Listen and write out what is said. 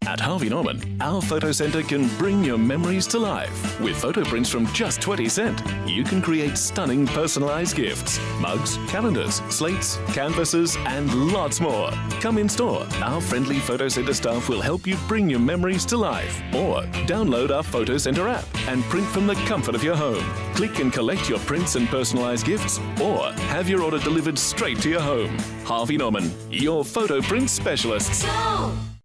At Harvey Norman, our PhotoCentre can bring your memories to life. With photo prints from just 20 cents, you can create stunning personalised gifts. Mugs, calendars, slates, canvases and lots more. Come in store. Our friendly PhotoCentre staff will help you bring your memories to life. Or download our PhotoCentre app and print from the comfort of your home. Click and collect your prints and personalised gifts, or have your order delivered straight to your home. Harvey Norman, your photo print specialists. Go!